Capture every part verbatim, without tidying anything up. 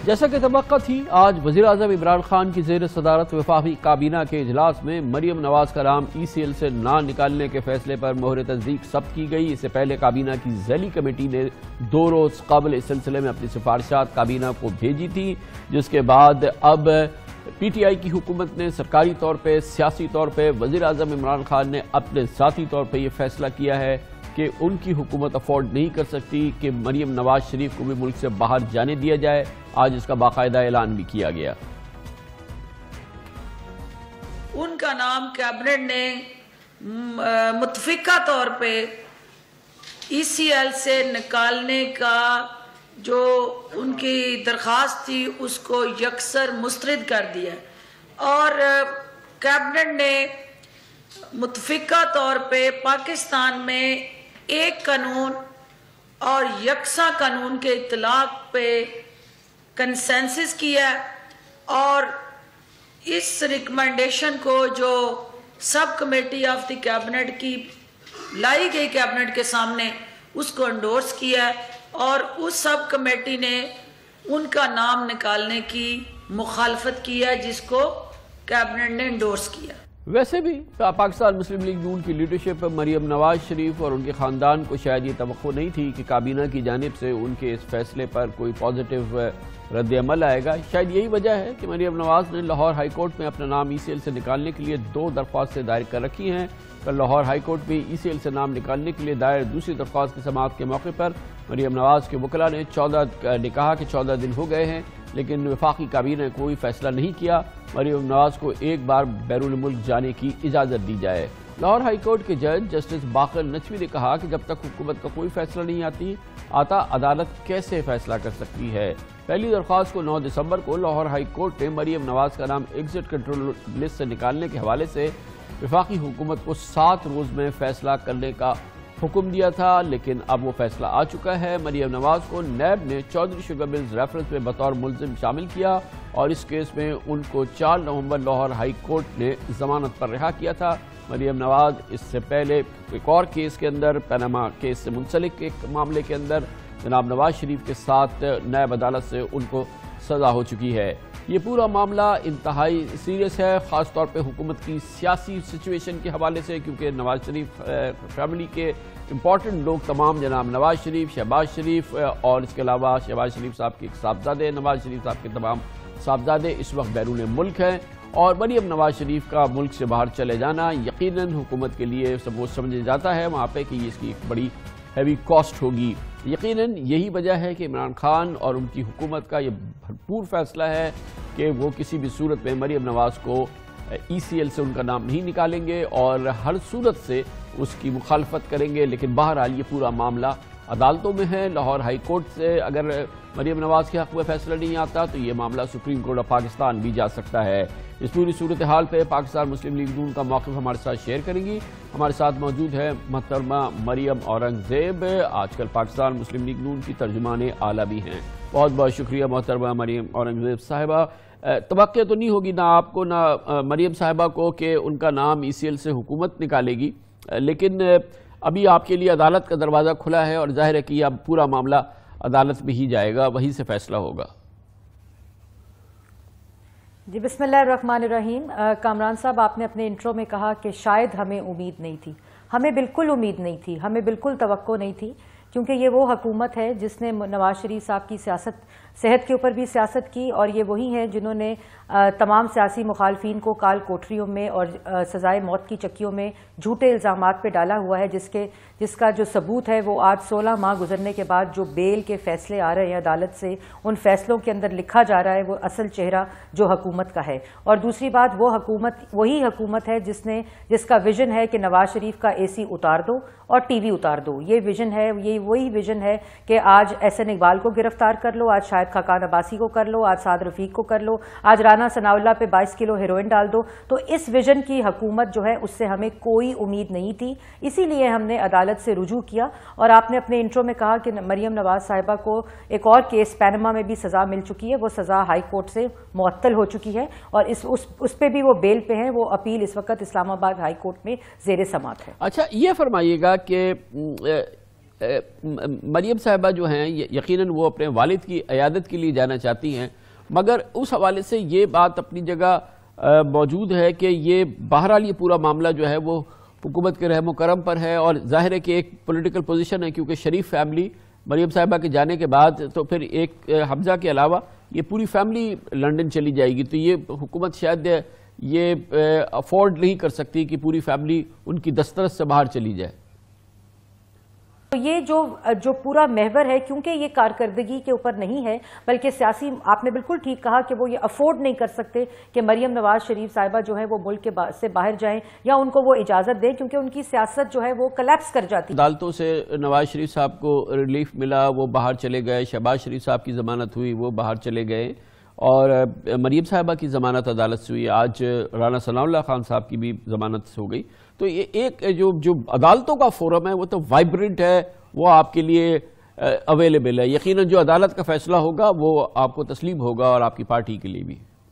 جیسا کہ توقع تھی، آج وزیر اعظم عمران خان کی زیر صدارت وفاقی کابینہ کے اجلاس میں مریم نواز کا نام ای سی ایل سے نہ نکالنے کے فیصلے پر مہر تصدیق ثبت کی گئی۔ اس سے پہلے کابینہ کی ذیلی کمیٹی نے دو روز قبل اس سلسلے میں اپنی سفارشات کابینہ کو بھیجی تھی، جس کے بعد اب پی ٹی آئی کی حکومت نے سرکاری طور پہ، سیاسی طور پہ وزیر اعظم عمران خان نے اپنے ذاتی طور پہ یہ فیصلہ کیا ہے کہ ان کی حکومت افورڈ نہیں کر سکتی کہ مریم نواز شریف کو بھی ملک سے باہر جانے دیا جائے۔ آج اس کا باقاعدہ اعلان بھی کیا گیا۔ ان کا نام کیبنٹ نے متفقہ طور پہ ای سی ایل سے نکالنے کا جو ان کی درخواست تھی اس کو یکسر مسترد کر دیا، اور کیبنٹ نے متفقہ طور پہ پاکستان میں ایک قانون اور یکساں قانون کے اطلاق پہ کنسنسس کیا، اور اس ریکمنڈیشن کو جو subcommittee of the cabinet کی لائی گئی کیبنٹ کے سامنے اس کو انڈورس کیا، اور اس سب کمیٹی نے ان کا نام نکالنے کی مخالفت کیا جس کو کیبنٹ نے انڈورس کیا۔ ویسے بھی پاکستان مسلم لیگ نون کی لیڈرشپ مریم نواز شریف اور ان کے خاندان کو شاید یہ توقع نہیں تھی کہ کابینہ کی جانب سے ان کے اس فیصلے پر کوئی پازیٹیو رد عمل آئے گا۔ شاید یہی وجہ ہے کہ مریم نواز نے لاہور ہائی کورٹ میں اپنا نام ای سی ایل سے نکالنے کے لیے دو درخواستیں دائر کر رکھی ہیں۔ کل لاہور ہائی کورٹ میں ای سی ایل سے نام نکالنے کے لیے دائر دوسری درخواست کی سماعت کے موقع پر مریم نواز کے وکلاء نے چودہ نے کہا کہ چودہ دن ہو گئے ہیں لیکن وفاقی کابینہ نے کوئی فیصلہ نہیں کیا، مریم نواز کو ایک بار بیرون ملک جانے کی اجازت دی جائے۔ لاہور ہائی کورٹ کے جج جسٹس باقر نچوی نے کہا کہ جب تک حکومت کا کوئی فیصلہ نہیں آتی آتا عدالت کیسے فیصلہ کر سکتی ہے۔ پہلی درخواست کو نو دسمبر کو لاہور ہائی کورٹ نے مریم نواز کا نام ایگزٹ کنٹرول لسٹ سے نکالنے کے حوالے سے وفاقی حکومت کو سات روز میں فیصلہ کرنے کا حکم دیا تھا، لیکن اب وہ فیصلہ آ چکا ہے۔ مریم نواز کو نیب نے چودھری شوگر ملز ریفرنس میں بطور ملزم شامل کیا، اور اس کیس میں ان کو چار نومبر لاہور ہائی کورٹ نے ضمانت پر رہا کیا تھا۔ مریم نواز اس سے پہلے ایک اور کیس کے اندر، پیناما کیس سے منسلک ایک معاملے کے اندر جناب نواز شریف کے ساتھ نیب عدالت سے ان کو سزا ہو چکی ہے۔ یہ پورا معاملہ انتہائی سیریس ہے، خاص طور پہ حکومت کی سیاسی سچویشن کے حوالے سے، کیونکہ نواز شریف فیملی کے امپورٹنٹ لوگ تمام جناب نواز شریف، شہباز شریف اور اس کے علاوہ شہباز شریف صاحب کے ایک صاحبزادے، نواز شریف صاحب کے تمام صاحبزادے اس وقت بیرون ملک ہیں، اور مریم نواز شریف کا ملک سے باہر چلے جانا یقیناً حکومت کے لیے سب سمجھا جاتا ہے وہاں پہ کہ اس کی ایک بڑی ہیوی کاسٹ ہوگی۔ یقیناً یہی وجہ ہے کہ عمران خان اور ان کی حکومت کا یہ بھرپور فیصلہ ہے کہ وہ کسی بھی صورت میں مریم نواز کو ای سی ایل سے ان کا نام نہیں نکالیں گے اور ہر صورت سے اس کی مخالفت کریں گے، لیکن بہرحال یہ پورا معاملہ عدالتوں میں ہے۔ لاہور ہائی کورٹ سے اگر مریم نواز کے حق میں فیصلہ نہیں آتا تو یہ معاملہ سپریم کورٹ آف پاکستان بھی جا سکتا ہے۔ اس پوری صورتحال پہ پاکستان مسلم لیگ نون کا موقف ہمارے ساتھ شیئر کریں گی۔ ہمارے ساتھ موجود ہے محترمہ مریم اورنگزیب، آج کل پاکستان مسلم لیگ نون کی ترجمان اعلیٰ بھی ہیں۔ بہت بہت شکریہ محترمہ مریم اورنگزیب صاحبہ۔ توقع تو نہیں ہوگی نہ آپ کو نہ مریم صاحبہ کو کہ ان کا نام ای سی ایل سے حکومت نکالے گی، لیکن ابھی آپ کے لیے عدالت کا دروازہ کھلا ہے اور ظاہر ہے کہ اب پورا معاملہ عدالت میں ہی جائے گا، وہیں سے فیصلہ ہوگا۔ جی بسم اللہ الرحمن الرحیم۔ کامران صاحب، آپ نے اپنے انٹرو میں کہا کہ شاید ہمیں امید نہیں تھی۔ ہمیں بالکل امید نہیں تھی، ہمیں بالکل توقع نہیں تھی، کیونکہ یہ وہ حکومت ہے جس نے نواز شریف صاحب کی سیاست صحت کے اوپر بھی سیاست کی، اور یہ وہی ہیں جنہوں نے تمام سیاسی مخالفین کو کال کوٹریوں میں اور سزائے موت کی چکیوں میں جھوٹے الزامات پہ ڈالا ہوا ہے، جس کے جس کا جو ثبوت ہے وہ آج سولہ ماہ گزرنے کے بعد جو بیل کے فیصلے آ رہے ہیں عدالت سے، ان فیصلوں کے اندر لکھا جا رہا ہے وہ اصل چہرہ جو حکومت کا ہے۔ اور دوسری بات، وہ حکومت وہی حکومت ہے جس نے جس کا ویژن ہے کہ نواز شریف کا اے سی اتار دو اور ٹی وی اتار دو۔ یہ ویژن ہے، یہ وہی ویژن ہے کہ آج احسن اقبال کو گرفتار کر لو، آج شاہد خاقان عباسی کو کر لو، آج سعد رفیق کو کر لو، آج رانا ثناء اللہ پہ بائیس کلو ہیروئن ڈال دو۔ تو اس ویژن کی حکومت جو ہے اس سے ہمیں کوئی امید نہیں تھی، اسی لیے ہم نے عدالت سے رجوع کیا۔ اور آپ نے اپنے انٹرو میں کہا کہ مریم نواز صاحبہ کو ایک اور کیس پینما میں بھی سزا مل چکی ہے، وہ سزا ہائی کورٹ سے معطل ہو چکی ہے، اور اس اس, اس پہ بھی وہ بیل پہ ہیں۔ وہ اپیل اس وقت اسلام آباد ہائی کورٹ میں زیر سماعت ہے۔ اچھا یہ فرمائیے گا کہ مریم صاحبہ جو ہیں یقیناً وہ اپنے والد کی عیادت کے لیے جانا چاہتی ہیں، مگر اس حوالے سے یہ بات اپنی جگہ موجود ہے کہ یہ بہرحال یہ پورا معاملہ جو ہے وہ حکومت کے رحم و کرم پر ہے، اور ظاہر ہے کہ ایک پولیٹیکل پوزیشن ہے، کیونکہ شریف فیملی مریم صاحبہ کے جانے کے بعد تو پھر ایک حمزہ کے علاوہ یہ پوری فیملی لنڈن چلی جائے گی، تو یہ حکومت شاید یہ افورڈ نہیں کر سکتی کہ پوری فیملی ان کی دسترس سے باہر چلی جائے۔ تو یہ جو جو پورا محور ہے، کیونکہ یہ کارکردگی کے اوپر نہیں ہے بلکہ سیاسی، آپ نے بالکل ٹھیک کہا کہ وہ یہ افورڈ نہیں کر سکتے کہ مریم نواز شریف صاحبہ جو ہے وہ ملک کے سے باہر جائیں یا ان کو وہ اجازت دیں، کیونکہ ان کی سیاست جو ہے وہ کلیپس کر جاتی ہے۔ عدالتوں سے نواز شریف صاحب کو ریلیف ملا، وہ باہر چلے گئے، شہباز شریف صاحب کی ضمانت ہوئی، وہ باہر چلے گئے، اور مریم صاحبہ کی ضمانت عدالت سے ہوئی، آج رانا ثناء اللہ خان صاحب کی بھی ضمانت ہو گئی۔ تو یہ ایک جو جو عدالتوں کا فورم ہے وہ تو وائبرنٹ ہے، وہ آپ کے لیے اویلیبل ہے، یقیناً جو عدالت کا فیصلہ ہوگا وہ آپ کو تسلیم ہوگا اور آپ کی پارٹی کے لیے بھی۔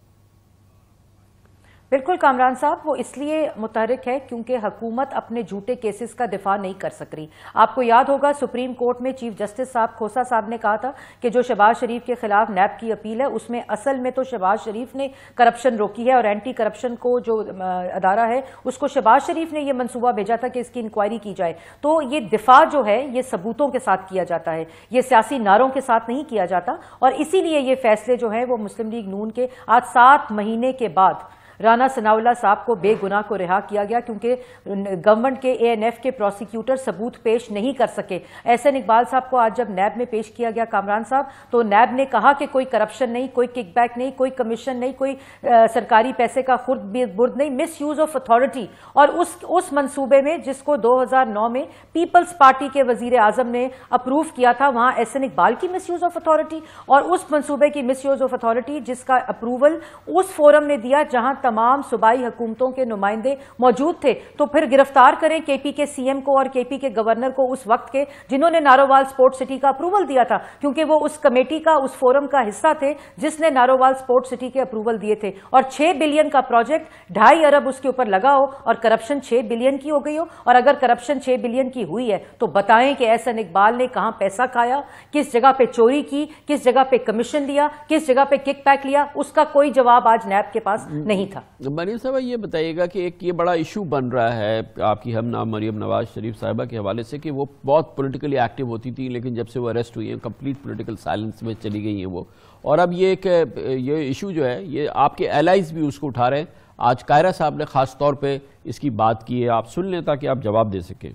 بالکل کامران صاحب، وہ اس لیے متحرک ہے کیونکہ حکومت اپنے جھوٹے کیسز کا دفاع نہیں کر سک رہی۔ آپ کو یاد ہوگا سپریم کورٹ میں چیف جسٹس صاحب کھوسا صاحب نے کہا تھا کہ جو شہباز شریف کے خلاف نیب کی اپیل ہے اس میں اصل میں تو شہباز شریف نے کرپشن روکی ہے، اور اینٹی کرپشن کو جو ادارہ ہے اس کو شہباز شریف نے یہ منصوبہ بھیجا تھا کہ اس کی انکوائری کی جائے۔ تو یہ دفاع جو ہے یہ ثبوتوں کے ساتھ کیا جاتا ہے، یہ سیاسی نعروں کے ساتھ نہیں کیا جاتا، اور اسی لیے یہ فیصلے جو ہیں وہ مسلم لیگ نون کے آج سات مہینے کے بعد رانا ثناء اللہ صاحب کو بے گناہ کو رہا کیا گیا، کیونکہ گورنمنٹ کے اے این ایف کے پروسیکیوٹر ثبوت پیش نہیں کر سکے۔ احسن اقبال صاحب کو آج جب نیب میں پیش کیا گیا کامران صاحب، تو نیب نے کہا کہ کوئی کرپشن نہیں، کوئی کک بیک نہیں، کوئی کمیشن نہیں، کوئی سرکاری پیسے کا خرد برد نہیں، مس یوز آف اتھارٹی، اور اس اس منصوبے میں جس کو دو ہزار نو میں پیپلز پارٹی کے وزیر اعظم نے اپروو کیا تھا، وہاں احسن اقبال کی مس یوز آف اتھارٹی، اور اس منصوبے کی مس یوز آف اتھارٹی جس کا اپروول اس فورم نے دیا جہاں تمام صوبائی حکومتوں کے نمائندے موجود تھے، تو پھر گرفتار کریں کے پی کے سی ایم کو اور کے پی کے گورنر کو اس وقت کے جنہوں نے نارووال سپورٹ سٹی کا اپروول دیا تھا، کیونکہ وہ اس کمیٹی کا اس فورم کا حصہ تھے جس نے نارووال سپورٹ سٹی کے اپروول دیے تھے۔ اور چھ بلین کا پروجیکٹ ڈھائی ارب اس کے اوپر لگا ہو اور کرپشن چھ بلین کی ہو گئی ہو، اور اگر کرپشن چھ بلین کی ہوئی ہے تو بتائیں کہ احسن اقبال نے کہاں پیسہ کھایا، کس جگہ پہ چوری کی، کس جگہ پہ کمیشن لیا، کس جگہ پہ کک بیک لیا، اس کا کوئی جواب آج نیب کے پاس نہیں تھا۔ مریم صاحبہ یہ بتائیے گا کہ ایک یہ بڑا ایشو بن رہا ہے آپ کی ہم نام مریم نواز شریف صاحبہ کے حوالے سے کہ وہ بہت پولیٹیکلی ایکٹیو ہوتی تھی، لیکن جب سے وہ اریسٹ ہوئی ہیں کمپلیٹ پولیٹیکل سائلنس میں چلی گئی ہیں وہ، اور اب یہ ایک یہ ایشو جو ہے یہ آپ کے ایلائز بھی اس کو اٹھا رہے ہیں۔ آج قاہرہ صاحب نے خاص طور پہ اس کی بات کی ہے، آپ سن لیں تاکہ آپ جواب دے سکیں۔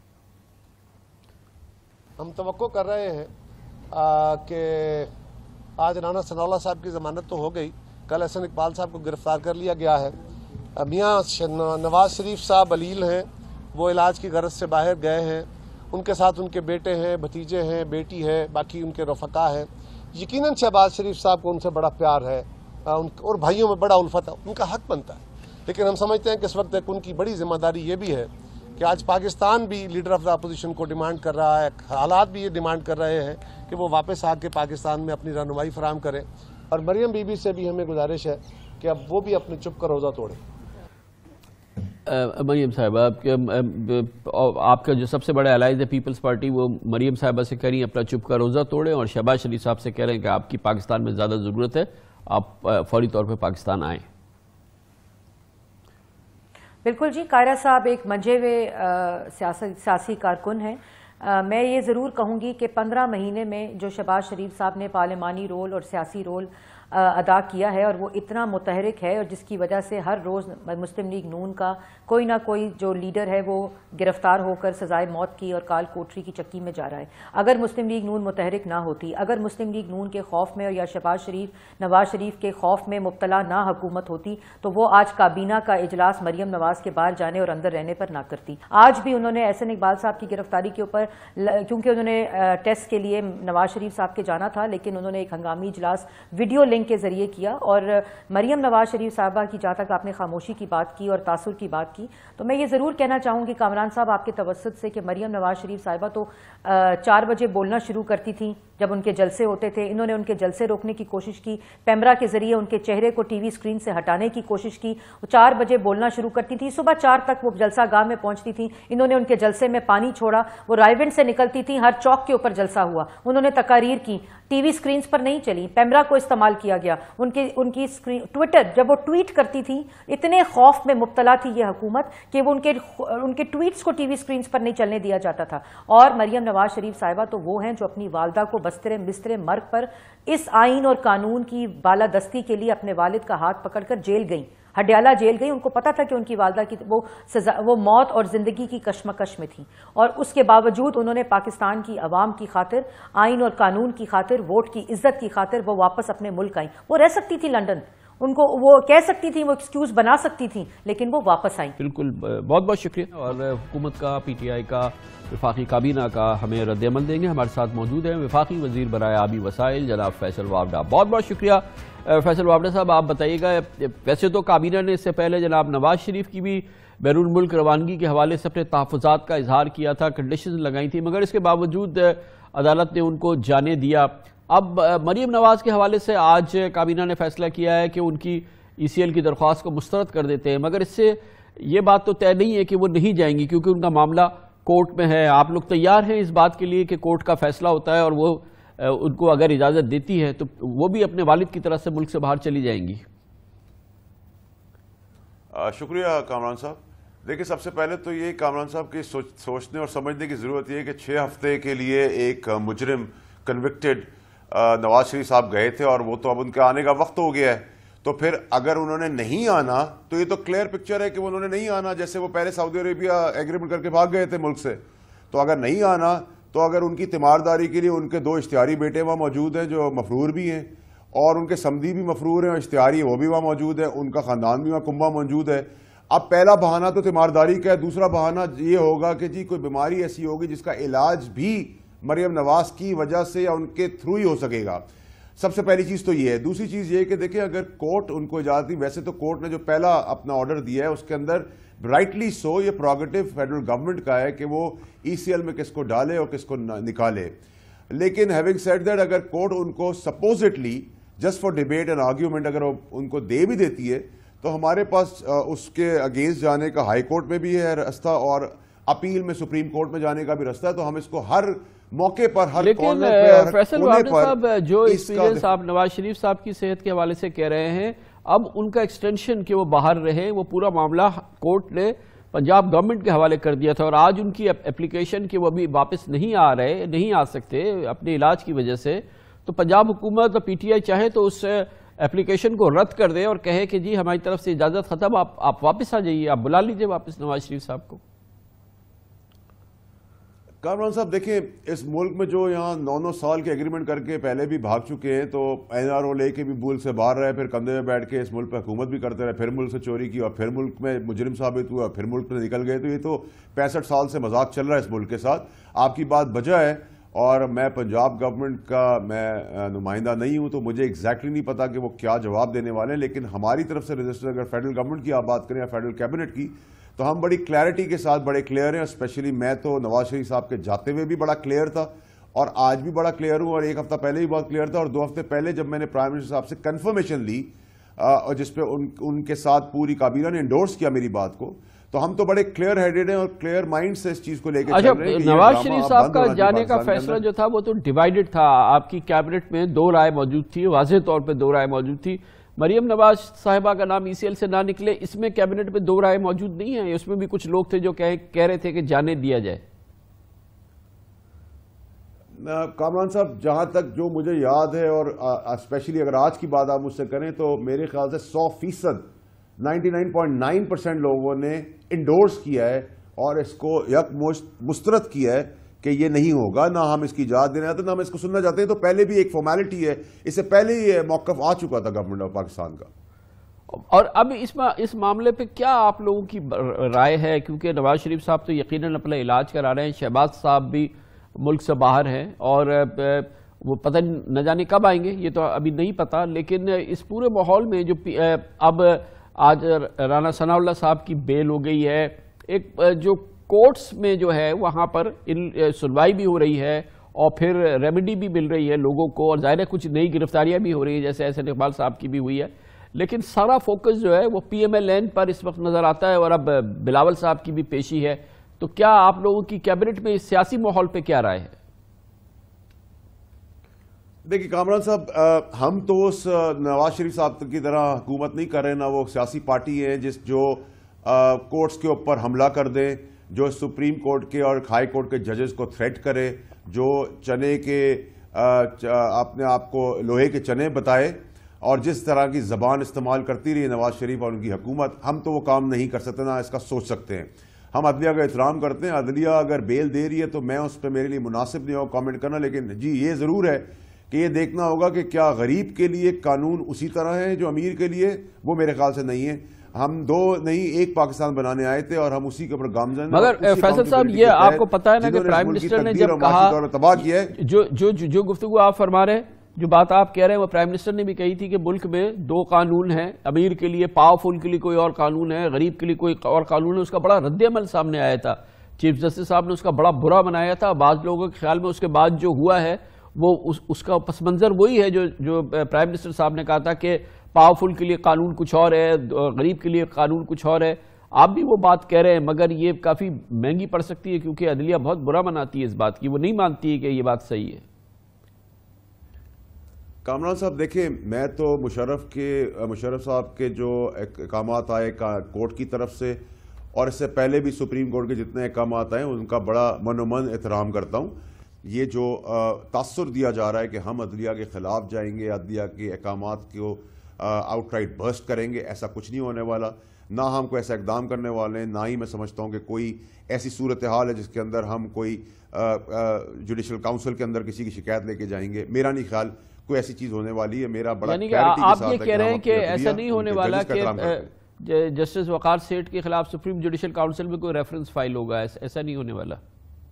ہم توقع کر رہے ہیں کہ آج رانا ثناء اللہ صاحب کی ضمانت تو ہو گئی، کل احسن اقبال صاحب کو گرفتار کر لیا گیا ہے۔ میاں نواز شریف صاحب علیل ہیں، وہ علاج کی غرض سے باہر گئے ہیں، ان کے ساتھ ان کے بیٹے ہیں، بھتیجے ہیں، بیٹی ہے، باقی ان کے رفقا ہیں۔ یقیناً شہباز شریف صاحب کو ان سے بڑا پیار ہے اور بھائیوں میں بڑا الفت ہے، ان کا حق بنتا ہے، لیکن ہم سمجھتے ہیں کہ اس وقت ایک ان کی بڑی ذمہ داری یہ بھی ہے کہ آج پاکستان بھی لیڈر آف دا اپوزیشن کو ڈیمانڈ کر رہا ہے، حالات بھی یہ ڈیمانڈ کر رہے ہیں کہ وہ واپس آ کے پاکستان میں اپنی رہنمائی فراہم کریں، اور مریم بی بی سے بھی ہمیں گزارش ہے کہ اب وہ بھی اپنے چپ کا روزہ توڑیں۔ مریم صاحبہ آپ کا جو سب سے بڑا الائز ہے پیپلز پارٹی، وہ مریم صاحبہ سے کہہ رہی ہیں اپنا چپ کا روزہ توڑیں، اور شہباز شریف صاحب سے کہہ رہے ہیں کہ آپ کی پاکستان میں زیادہ ضرورت ہے، آپ فوری طور پہ پاکستان آئیں۔ بالکل جی، قاہرہ صاحب ایک منجھے ہوئے سیاسی کارکن ہیں۔ میں یہ ضرور کہوں گی کہ پندرہ مہینے میں جو شہباز شریف صاحب نے پارلیمانی رول اور سیاسی رول ادا کیا ہے، اور وہ اتنا متحرک ہے، اور جس کی وجہ سے ہر روز مسلم لیگ نون کا کوئی نہ کوئی جو لیڈر ہے وہ گرفتار ہو کر سزائے موت کی اور کال کوٹری کی چکی میں جا رہا ہے۔ اگر مسلم لیگ نون متحرک نہ ہوتی، اگر مسلم لیگ نون کے خوف میں یا شہباز شریف نواز شریف کے خوف میں مبتلا نہ حکومت ہوتی، تو وہ آج کابینہ کا اجلاس مریم نواز کے باہر جانے اور اندر رہنے پر نہ کرتی۔ آج بھی انہوں نے احسن اقبال صاحب کی گرفتاری کے اوپر، کیونکہ انہوں نے ٹیسٹ کے لیے نواز شریف صاحب کے جانا تھا، لیکن انہوں نے ایک ہنگامی اجلاس ویڈیو لنک کے ذریعے کیا، اور مریم نواز شریف صاحبہ کی جہاں تک آپ نے خاموشی کی بات کی اور تاثر کی بات کی، تو میں یہ ضرور کہنا چاہوں گی کامران صاحب آپ کے توسط سے کہ مریم نواز شریف صاحبہ تو چار بجے بولنا شروع کرتی تھیں جب ان کے جلسے ہوتے تھے۔ انہوں نے ان کے جلسے روکنے کی کوشش کی، پیمرا کے ذریعے ان کے چہرے کو ٹی وی اسکرین سے ہٹانے کی کوشش کی۔ وہ چار بجے بولنا شروع کرتی تھی، صبح چار تک وہ جلسہ گاہ میں پہنچتی تھیں۔ انہوں نے ان کے جلسے میں پانی چھوڑا، وہ رائیونڈ سے نکلتی تھیں، ہر چوک کے اوپر جلسہ ہوا، انہوں نے تقاریر کی، ٹی وی اسکرینز پر نہیں چلی، پیمرا کو استعمال کیا دیا گیا. ان کی ان کی ٹویٹر جب وہ ٹویٹ کرتی تھی اتنے خوف میں مبتلا تھی یہ حکومت کہ وہ ان کے ان کے ٹویٹس کو ٹی وی اسکرینز پر نہیں چلنے دیا جاتا تھا. اور مریم نواز شریف صاحبہ تو وہ ہیں جو اپنی والدہ کو بستر بستر مرگ پر اس آئین اور قانون کی بالادستی کے لیے اپنے والد کا ہاتھ پکڑ کر جیل گئیں, ہڈیالہ جیل گئی. ان کو پتا تھا کہ ان کی والدہ کی وہ سزا وہ موت اور زندگی کی کشمکش میں تھیں, اور اس کے باوجود انہوں نے پاکستان کی عوام کی خاطر, آئین اور قانون کی خاطر, ووٹ کی عزت کی خاطر وہ واپس اپنے ملک آئیں. وہ رہ سکتی تھی لندن, ان کو وہ کہہ سکتی تھی, وہ ایکسکیوز بنا سکتی تھیں, لیکن وہ واپس آئیں. بالکل, بہت بہت شکریہ. اور حکومت کا, پی ٹی آئی کا, وفاقی کابینہ کا ہمیں رد عمل دیں گے. ہمارے ساتھ موجود ہیں وفاقی وزیر برائے آبی وسائل جناب فیصل وابڈا. بہت بہت شکریہ فیصل وابڈا صاحب. آپ بتائیے گا, ویسے تو کابینہ نے اس سے پہلے جناب نواز شریف کی بھی بیرون ملک روانگی کے حوالے سے اپنے تحفظات کا اظہار کیا تھا, کنڈیشنز لگائی تھی, مگر اس کے باوجود عدالت نے ان کو جانے دیا. اب مریم نواز کے حوالے سے آج کابینہ نے فیصلہ کیا ہے کہ ان کی ای سی ایل کی درخواست کو مسترد کر دیتے ہیں, مگر اس سے یہ بات تو طے نہیں ہے کہ وہ نہیں جائیں گی کیونکہ ان کا معاملہ کورٹ میں ہے. آپ لوگ تیار ہیں اس بات کے لیے کہ کورٹ کا فیصلہ ہوتا ہے اور وہ ان کو اگر اجازت دیتی ہے تو وہ بھی اپنے والد کی طرف سے ملک سے باہر چلی جائیں گی؟ شکریہ کامران صاحب. دیکھیں, سب سے پہلے تو یہ کامران صاحب کی سوچنے اور سمجھنے کی ضرورت یہ ہے کہ چھ ہفتے کے لیے ایک مجرم کنوکٹڈ نواز شریف صاحب گئے تھے اور وہ تو اب ان کے آنے کا وقت ہو گیا ہے. تو پھر اگر انہوں نے نہیں آنا تو یہ تو کلیئر پکچر ہے کہ انہوں نے نہیں آنا. جیسے وہ پہلے سعودی عربیہ ایگریمنٹ کر کے بھاگ گئے تھے ملک سے, تو اگر نہیں آنا تو اگر ان کی تیمارداری کے لیے ان کے دو اشتہاری بیٹے وہاں موجود ہیں جو مفرور بھی ہیں, اور ان کے سمدی بھی مفرور ہیں اور اشتہاری وہ بھی وہاں موجود ہے, ان کا خاندان بھی وہاں کنبہ موجود ہے. اب پہلا بہانہ تو تیمارداری کا ہے, دوسرا بہانہ یہ ہوگا کہ جی کوئی بیماری ایسی ہوگی جس کا علاج بھی مریم نواز کی وجہ سے یا ان کے تھرو ہی ہو سکے گا. سب سے پہلی چیز تو یہ ہے. دوسری چیز یہ ہے کہ دیکھیں, اگر کورٹ ان کو اجازت دی, ویسے تو کورٹ نے جو پہلا اپنا آرڈر دیا ہے اس کے اندر رائٹلی سو یہ پروگیٹو فیڈرل گورنمنٹ کا ہے کہ وہ ای سی ایل میں کس کو ڈالے اور کس کو نکالے. لیکن ہیونگ سیڈ دیٹ, اگر کورٹ ان کو supposedly just for debate and argument اگر ان کو دے بھی دیتی ہے تو ہمارے پاس اس کے اگینسٹ جانے کا ہائی کورٹ میں بھی ہے رستہ اور اپیل میں سپریم کورٹ میں جانے کا بھی رستہ ہے. تو ہم اس کو ہر موقع پر, ہر کارنر پہ, ہر کونے پر, جو ایکسپیرینس آپ نواز شریف صاحب کی صحت کے حوالے سے کہہ رہے ہیں, اب ان کا ایکسٹینشن کہ وہ باہر رہے, وہ پورا معاملہ کورٹ نے پنجاب گورنمنٹ کے حوالے کر دیا تھا, اور آج ان کی اپلیکیشن کہ وہ ابھی واپس نہیں آ رہے, نہیں آ سکتے اپنے علاج کی وجہ سے, تو پنجاب حکومت اور پی ٹی آئی چاہے تو اس اپلیکیشن کو رد کر دے اور کہے کہ جی ہماری طرف سے اجازت ختم, آپ آپ واپس آ جائیے, آپ بلا لیجئے واپس نواز شریف صاحب کو. کامران صاحب دیکھیں, اس ملک میں جو یہاں نو نو سال کے ایگریمنٹ کر کے پہلے بھی بھاگ چکے ہیں, تو این آر او لے کے بھی ملک سے باہر رہے, پھر کندھے میں بیٹھ کے اس ملک پہ حکومت بھی کرتے رہے, پھر ملک سے چوری کی اور پھر ملک میں مجرم ثابت ہوا, پھر ملک سے نکل گئے. تو یہ تو پینسٹھ سال سے مذاق چل رہا ہے اس ملک کے ساتھ. آپ کی بات بجا ہے, اور میں پنجاب گورنمنٹ کا میں نمائندہ نہیں ہوں تو مجھے ایگزیکٹلی نہیں پتا کہ وہ کیا جواب دینے والے ہیں. لیکن ہماری طرف سے رجسٹر اگر فیڈرل گورنمنٹ کی آپ بات کریں یا فیڈرل کیبنٹ کی, تو ہم بڑی کلیئرٹی کے ساتھ بڑے کلیئر ہیں. اسپیشلی میں تو نواز شریف صاحب کے جاتے ہوئے بھی بڑا کلیئر تھا, اور آج بھی بڑا کلیئر ہوں, اور ایک ہفتہ پہلے بھی بہت کلیئر تھا, اور دو ہفتے پہلے جب میں نے پرائم منسٹر صاحب سے کنفرمیشن لی اور جس پہ ان ان کے ساتھ پوری کابینہ نے انڈورس کیا میری بات کو, تو ہم تو بڑے کلیئر ہیڈڈ ہیں اور کلیئر مائنڈ سے اس چیز کو لے کے چل رہے ہیں. نواز شریف صاحب کا جانے کا فیصلہ جو تھا وہ تو ڈیوائیڈڈ تھا. آپ کی کیبنٹ میں دو رائے موجود تھی, واضح طور پہ دو رائے موجود تھی. مریم نواز صاحبہ کا نام ای سی ایل سے نہ نکلے, اس میں کیبنٹ میں دو رائے موجود نہیں ہیں. اس میں بھی کچھ لوگ تھے جو کہہ رہے تھے کہ جانے دیا جائے. کامران صاحب, جہاں تک جو مجھے یاد ہے, اور اسپیشلی اگر آج کی بات آپ مجھ سے کریں, تو میرے خیال سے سو فیصد ninety nine point nine percent لوگوں نے انڈورس کیا ہے اور اس کو یک مسترد کیا ہے کہ یہ نہیں ہوگا, نہ ہم اس کی اجازت دینا چاہتے, نہ ہم اس کو سننا چاہتے ہیں. تو پہلے بھی ایک فارمیلٹی ہے, اس سے پہلے ہی موقف آ چکا تھا گورنمنٹ آف پاکستان کا. اور اب اس اس معاملے پہ کیا آپ لوگوں کی رائے ہے؟ کیونکہ نواز شریف صاحب تو یقیناً اپنا علاج کرا رہے ہیں, شہباز صاحب بھی ملک سے باہر ہیں, اور وہ پتہ نہ جانے کب آئیں گے, یہ تو ابھی نہیں پتا. لیکن اس پورے ماحول میں جو اب آج رانا ثناء اللہ صاحب کی بیل ہو گئی ہے, ایک جو کورٹس میں جو ہے وہاں پر سنوائی بھی ہو رہی ہے اور پھر ریمیڈی بھی مل رہی ہے لوگوں کو, اور ظاہر ہے کچھ نئی گرفتاریاں بھی ہو رہی ہیں جیسے احسن اقبال صاحب کی بھی ہوئی ہے. لیکن سارا فوکس جو ہے وہ پی ایم ایل این پر اس وقت نظر آتا ہے, اور اب بلاول صاحب کی بھی پیشی ہے. تو کیا آپ لوگوں کی کیبنٹ میں اس سیاسی ماحول پہ کیا رائے ہے؟ دیکھیے کامران صاحب، ہم تو اس نواز شریف صاحب کی طرح حکومت نہیں کر رہے، نہ وہ سیاسی پارٹی ہے جس جو کورٹس کے اوپر حملہ کر دیں، جو سپریم کورٹ کے اور ہائی کورٹ کے ججز کو تھریٹ کرے، جو چنے کے اپنے آپ کو لوہے کے چنے بتائے، اور جس طرح کی زبان استعمال کرتی رہی نواز شریف اور ان کی حکومت، ہم تو وہ کام نہیں کر سکتے، نہ اس کا سوچ سکتے ہیں۔ ہم عدلیہ کا احترام کرتے ہیں، عدلیہ اگر بیل دے رہی ہے تو میں اس پہ میرے لیے مناسب نہیں ہوگا کامنٹ کرنا، لیکن جی یہ ضرور ہے کہ یہ دیکھنا ہوگا کہ کیا غریب کے لیے قانون اسی طرح ہے جو امیر کے لیے، وہ میرے خیال سے نہیں ہے۔ ہم دو نہیں ایک پاکستان بنانے آئے تھے اور ہم اسی کے اوپر گامزن۔ مگر فیصل صاحب یہ آپ کو پتا ہے نا کہ پرائم منسٹر نے جب کہا جو جو جو گفتگو آپ فرما رہے ہیں، جو بات آپ کہہ رہے ہیں، وہ پرائم منسٹر نے بھی کہی تھی کہ ملک میں دو قانون ہیں، امیر کے لیے پاورفل کے لیے کوئی اور قانون ہے، غریب کے لیے کوئی اور قانون ہے۔ اس کا بڑا رد عمل سامنے آیا تھا، چیف جسٹس صاحب نے اس کا بڑا برا بنایا تھا۔ بعض لوگوں کے خیال میں اس کے بعد جو ہوا ہے وہ اس, اس کا پس منظر وہی ہے جو جو پرائم منسٹر صاحب نے کہا تھا کہ پاورفل کے لیے قانون کچھ اور ہے، غریب کے لیے قانون کچھ اور ہے۔ آپ بھی وہ بات کہہ رہے ہیں، مگر یہ کافی مہنگی پڑ سکتی ہے کیونکہ عدلیہ بہت برا مناتی ہے اس بات کی، وہ نہیں مانتی ہے کہ یہ بات صحیح ہے۔ کامران صاحب دیکھیں، میں تو مشرف کے مشرف صاحب کے جو احکامات آئے کورٹ کی طرف سے اور اس سے پہلے بھی سپریم کورٹ کے جتنے احکامات آئے ان کا بڑا من و من احترام کرتا ہوں۔ یہ جو تاثر دیا جا رہا ہے کہ ہم عدلیہ کے خلاف جائیں گے، عدلیہ کے احکامات کو آؤٹ رائٹ برسٹ کریں گے، ایسا کچھ نہیں ہونے والا، نہ ہم کو ایسا اقدام کرنے والے ہیں، نہ ہی میں سمجھتا ہوں کہ کوئی ایسی صورتحال ہے جس کے اندر ہم کوئی جوڈیشل کاؤنسل کے اندر کسی کی شکایت لے کے جائیں گے۔ میرا نہیں خیال کوئی ایسی چیز ہونے والی ہے، میرا بڑا یعنی کہ آپ یہ کہہ رہے ہیں کہ ایسا نہیں ہونے والا کہ جسٹس وقار سیٹھ کے خلاف سپریم جوڈیشل کاؤنسل میں کوئی ریفرنس فائل ہوگا، ایسا نہیں ہونے والا؟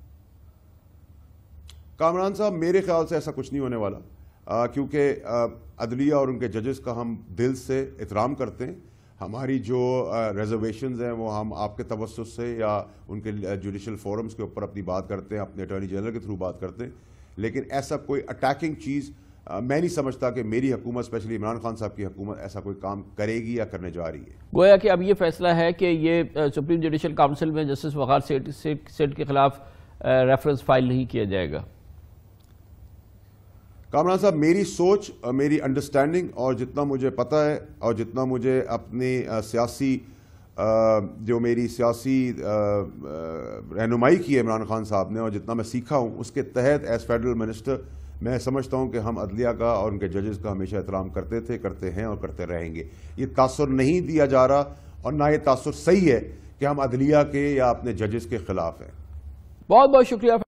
کامران صاحب میرے خیال سے ایسا کچھ نہیں ہونے والا، آ, کیونکہ آ, عدلیہ اور ان کے ججز کا ہم دل سے احترام کرتے ہیں۔ ہماری جو ریزرویشنز ہیں وہ ہم آپ کے توسط سے یا ان کے جوڈیشل فورمز کے اوپر اپنی بات کرتے ہیں، اپنے اٹارنی جنرل کے تھرو بات کرتے ہیں، لیکن ایسا کوئی اٹیکنگ چیز میں نہیں سمجھتا کہ میری حکومت اسپیشلی عمران خان صاحب کی حکومت ایسا کوئی کام کرے گی یا کرنے جا رہی ہے۔ گویا کہ اب یہ فیصلہ ہے کہ یہ سپریم جوڈیشل کاؤنسل میں جسٹس وقار سیٹھ کے خلاف ریفرنس فائل نہیں کیا جائے گا۔ کامران صاحب میری سوچ، میری انڈرسٹینڈنگ اور جتنا مجھے پتہ ہے اور جتنا مجھے اپنی سیاسی جو میری سیاسی رہنمائی کی ہے عمران خان صاحب نے اور جتنا میں سیکھا ہوں، اس کے تحت ایز فیڈرل منسٹر میں سمجھتا ہوں کہ ہم عدلیہ کا اور ان کے ججز کا ہمیشہ احترام کرتے تھے، کرتے ہیں اور کرتے رہیں گے۔ یہ تاثر نہیں دیا جا رہا اور نہ یہ تاثر صحیح ہے کہ ہم عدلیہ کے یا اپنے ججز کے خلاف ہیں۔ بہت بہت شکریہ۔